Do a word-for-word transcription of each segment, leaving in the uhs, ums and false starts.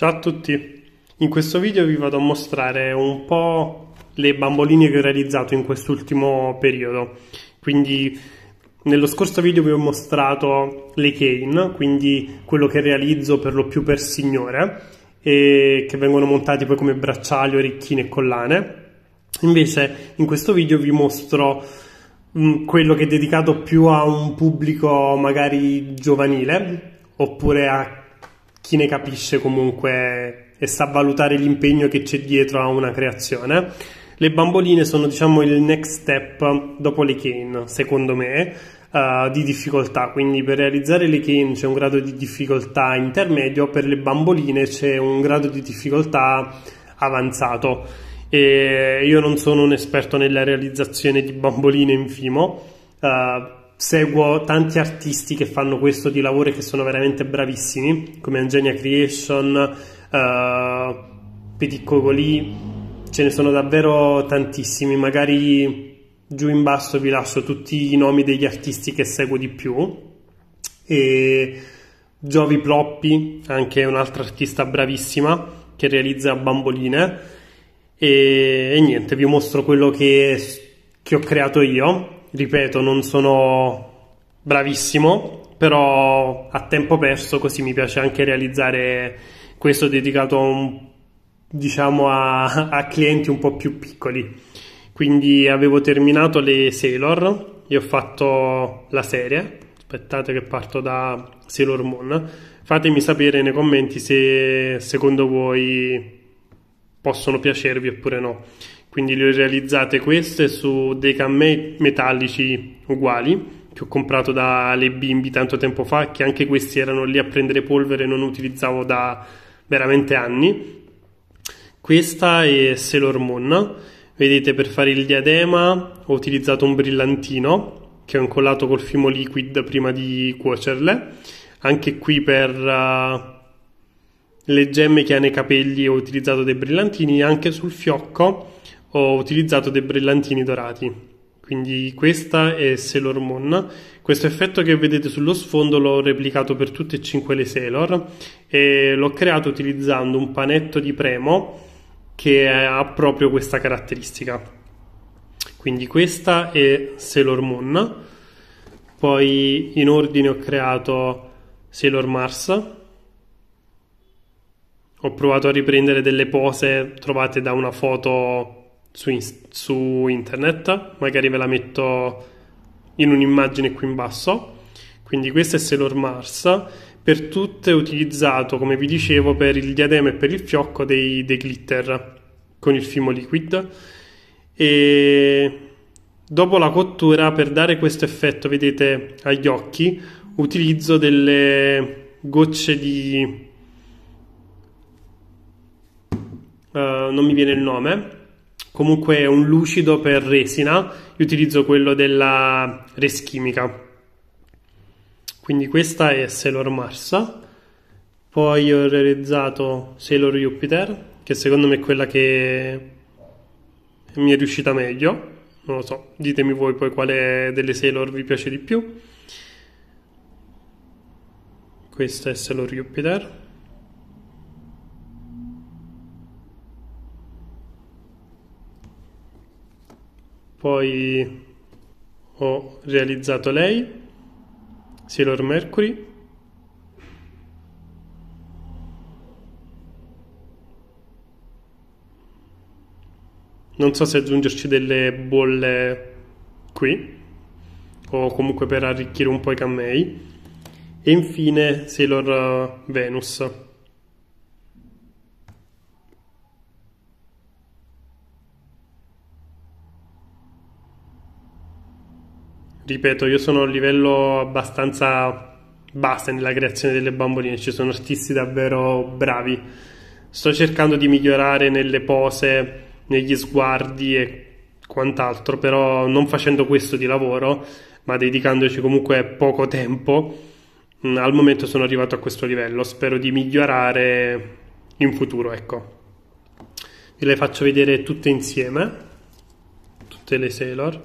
Ciao a tutti, in questo video vi vado a mostrare un po' le bamboline che ho realizzato in quest'ultimo periodo. Quindi nello scorso video vi ho mostrato le cane, quindi quello che realizzo per lo più per signore e che vengono montati poi come bracciali, orecchine e collane. Invece in questo video vi mostro mh, quello che è dedicato più a un pubblico magari giovanile oppure a chi ne capisce comunque e sa valutare l'impegno che c'è dietro a una creazione. Le bamboline sono, diciamo, il next step dopo le cane, secondo me, uh, di difficoltà. Quindi per realizzare le cane c'è un grado di difficoltà intermedio, per le bamboline c'è un grado di difficoltà avanzato. E io non sono un esperto nella realizzazione di bamboline in Fimo, uh, seguo tanti artisti che fanno questo di lavoro e che sono veramente bravissimi, come Angenia Creation, uh, Petit Cocoli, ce ne sono davvero tantissimi. Magari giù in basso vi lascio tutti i nomi degli artisti che seguo di più. E Giovi Ploppi, anche un'altra artista bravissima che realizza bamboline. E, e niente, vi mostro quello che, che ho creato io. Ripeto, non sono bravissimo, però a tempo perso, così mi piace anche realizzare questo dedicato a, un, diciamo a, a clienti un po' più piccoli. Quindi avevo terminato le Sailor e ho fatto la serie. Aspettate che parto da Sailor Moon. Fatemi sapere nei commenti se secondo voi possono piacervi oppure no. Quindi le ho realizzate queste su dei cammei metallici uguali che ho comprato dalle bimbi tanto tempo fa, che anche questi erano lì a prendere polvere e non utilizzavo da veramente anni. Questa è Sailor Moon. Vedete, per fare il diadema ho utilizzato un brillantino che ho incollato col Fimo Liquid prima di cuocerle. Anche qui per uh, le gemme che ha nei capelli ho utilizzato dei brillantini, anche sul fiocco ho utilizzato dei brillantini dorati. Quindi questa è Sailor Moon. Questo effetto che vedete sullo sfondo l'ho replicato per tutte e cinque le Sailor e l'ho creato utilizzando un panetto di Premo che ha proprio questa caratteristica. Quindi questa è Sailor Moon. Poi in ordine ho creato Sailor Mars. Ho provato a riprendere delle pose trovate da una foto Su, in su internet, magari ve la metto in un'immagine qui in basso. Quindi questa è Sailor Mars. Per tutte ho utilizzato, come vi dicevo, per il diadema e per il fiocco dei, dei glitter con il Fimo Liquid. E dopo la cottura, per dare questo effetto, vedete, agli occhi, utilizzo delle gocce di uh, non mi viene il nome, comunque è un lucido per resina. Io utilizzo quello della Reschimica. Quindi questa è Sailor Mars. Poi ho realizzato Sailor Jupiter, che secondo me è quella che mi è riuscita meglio. Non lo so, ditemi voi poi quale delle Sailor vi piace di più. Questa è Sailor Jupiter. Poi ho realizzato lei, Sailor Mercury. Non so se aggiungerci delle bolle qui o comunque per arricchire un po' i cammei. E infine Sailor Venus. Ripeto, io sono a un livello abbastanza base nella creazione delle bamboline, ci sono artisti davvero bravi. Sto cercando di migliorare nelle pose, negli sguardi e quant'altro, però non facendo questo di lavoro, ma dedicandoci comunque poco tempo. Al momento sono arrivato a questo livello, spero di migliorare in futuro, ecco. Vi le faccio vedere tutte insieme, tutte le Sailor.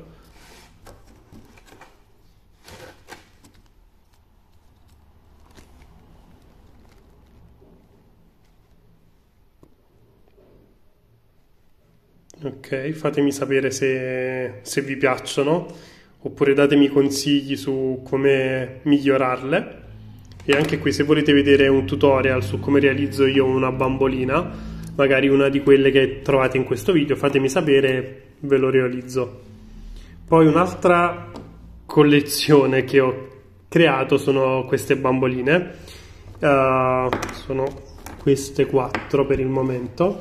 Ok, fatemi sapere se, se vi piacciono, oppure datemi consigli su come migliorarle. E anche qui, se volete vedere un tutorial su come realizzo io una bambolina, magari una di quelle che trovate in questo video, fatemi sapere, ve lo realizzo. Poi un'altra collezione che ho creato sono queste bamboline, uh, sono queste quattro per il momento,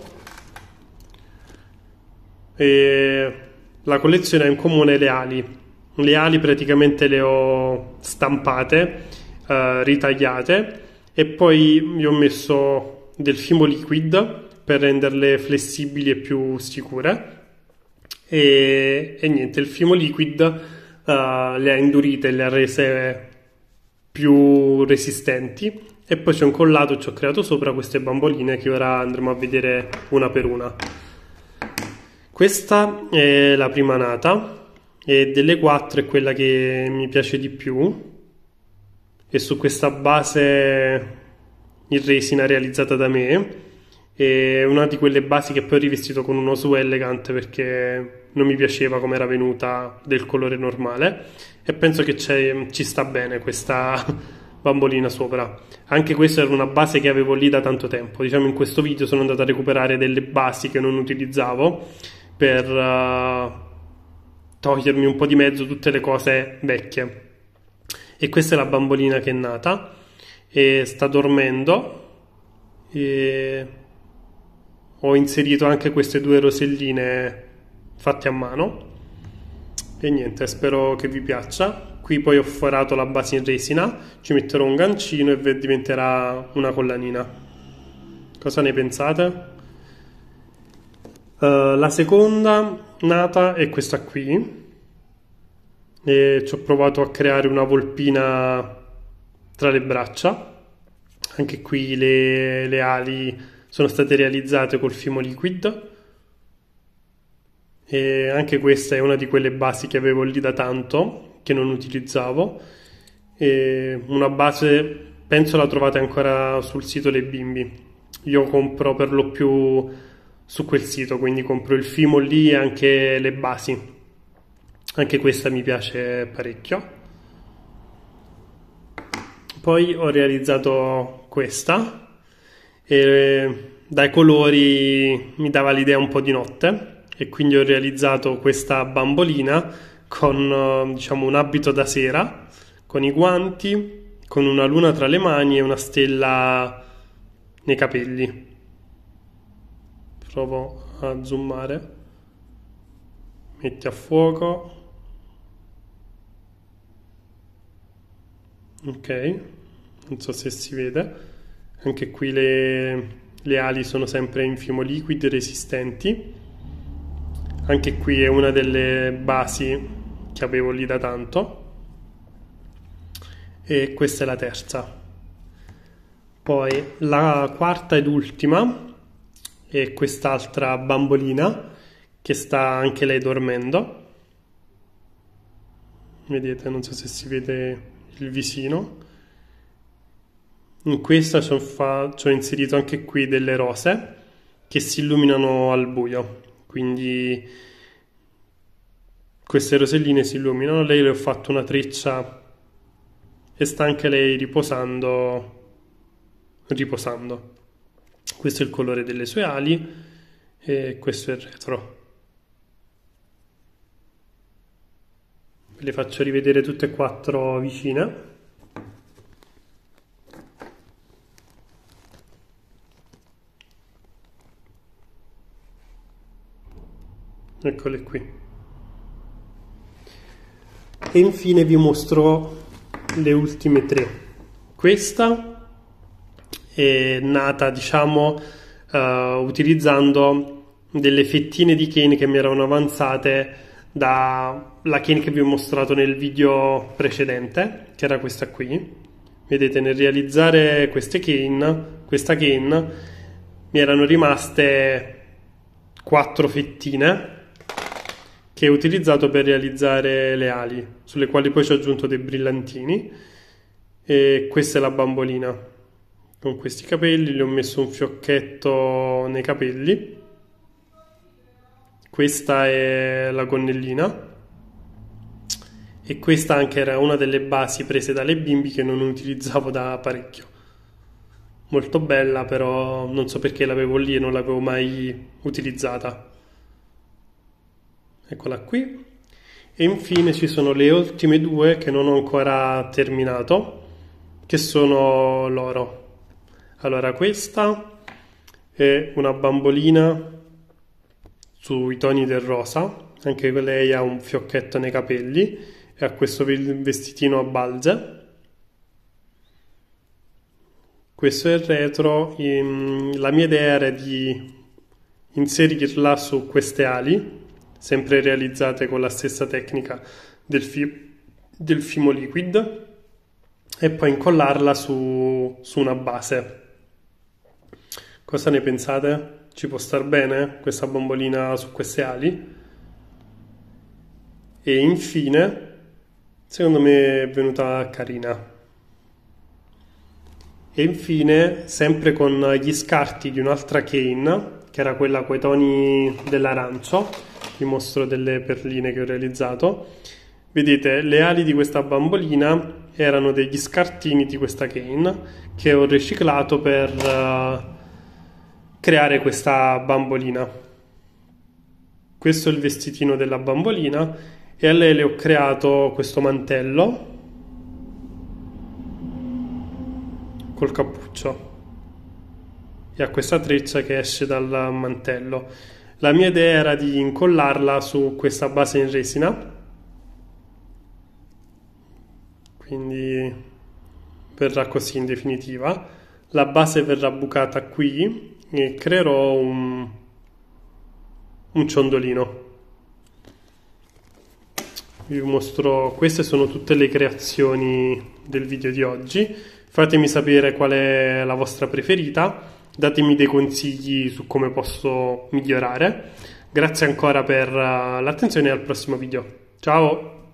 e la collezione ha in comune le ali. Le ali praticamente le ho stampate, Uh, ritagliate, e poi vi ho messo del fimo liquid per renderle flessibili e più sicure, e, e niente, il fimo liquid uh, le ha indurite, le ha rese più resistenti, e poi ci ho incollato e ci ho creato sopra queste bamboline che ora andremo a vedere una per una. Questa è la prima nata, e delle quattro è quella che mi piace di più, e su questa base in resina realizzata da me, è una di quelle basi che poi ho rivestito con uno su elegant perché non mi piaceva come era venuta del colore normale, e penso che ci sta bene questa bambolina sopra. Anche questa era una base che avevo lì da tanto tempo. Diciamo, in questo video sono andato a recuperare delle basi che non utilizzavo per uh, togliermi un po' di mezzo tutte le cose vecchie. E questa è la bambolina che è nata e sta dormendo, e ho inserito anche queste due roselline fatte a mano, e niente, spero che vi piaccia. Qui poi ho forato la base in resina, ci metterò un gancino e diventerà una collanina. Cosa ne pensate? Uh, la seconda nata è questa qui, e ci ho provato a creare una volpina tra le braccia. Anche qui le, le ali sono state realizzate col fimo liquid, e anche questa è una di quelle basi che avevo lì da tanto che non utilizzavo, e una base penso la trovate ancora sul sito Le Bimbi. Io compro per lo più su quel sito, quindi compro il fimo lì e anche le basi. Anche questa mi piace parecchio. Poi ho realizzato questa, e dai colori mi dava l'idea un po' di notte, e quindi ho realizzato questa bambolina con, diciamo, un abito da sera, con i guanti, con una luna tra le mani e una stella nei capelli. Provo a zoomare. Metti a fuoco. Ok, non so se si vede. Anche qui le, le ali sono sempre in fimo liquid, resistenti. Anche qui è una delle basi che avevo lì da tanto, e questa è la terza. Poi la quarta ed ultima è quest'altra bambolina che sta anche lei dormendo. Vedete, non so se si vede il visino. In questa ci ho, fa... ci ho inserito anche qui delle rose che si illuminano al buio, quindi queste roselline si illuminano. Lei le ho fatto una treccia e sta anche lei riposando riposando. Questo è il colore delle sue ali e questo è il retro. Ve le faccio rivedere tutte e quattro vicine. Eccole qui. E infine vi mostro le ultime tre. Questa è nata, diciamo, uh, utilizzando delle fettine di cane che mi erano avanzate dalla cane che vi ho mostrato nel video precedente, che era questa qui. Vedete, nel realizzare queste cane, questa cane, mi erano rimaste quattro fettine che ho utilizzato per realizzare le ali, sulle quali poi ci ho aggiunto dei brillantini. E questa è la bambolina con questi capelli. Le ho messo un fiocchetto nei capelli. questa è la gonnellina e questa anche era una delle basi prese dalle bimbi che non utilizzavo da parecchio. Molto bella, però non so perché l'avevo lì e non l'avevo mai utilizzata. Eccola qui. E infine ci sono le ultime due che non ho ancora terminato, che sono l'oro. Allora, questa è una bambolina sui toni del rosa, anche lei ha un fiocchetto nei capelli e ha questo vestitino a balze. Questo è il retro. La mia idea era di inserirla su queste ali, sempre realizzate con la stessa tecnica del, fi del Fimo Liquid, e poi incollarla su, su una base. Cosa ne pensate? Ci può star bene questa bambolina su queste ali? E infine, secondo me è venuta carina. E infine, sempre con gli scarti di un'altra Kane, che era quella coi toni dell'arancio, vi mostro delle perline che ho realizzato. Vedete, le ali di questa bambolina erano degli scartini di questa Kane che ho riciclato per uh, creare questa bambolina. Questo è il vestitino della bambolina e a lei le ho creato questo mantello col cappuccio e ha questa treccia che esce dal mantello. La mia idea era di incollarla su questa base in resina, quindi verrà così in definitiva. La base verrà bucata qui e creerò un, un ciondolino. Vi mostro, queste sono tutte le creazioni del video di oggi. Fatemi sapere qual è la vostra preferita, datemi dei consigli su come posso migliorare. Grazie ancora per l'attenzione e al prossimo video. Ciao!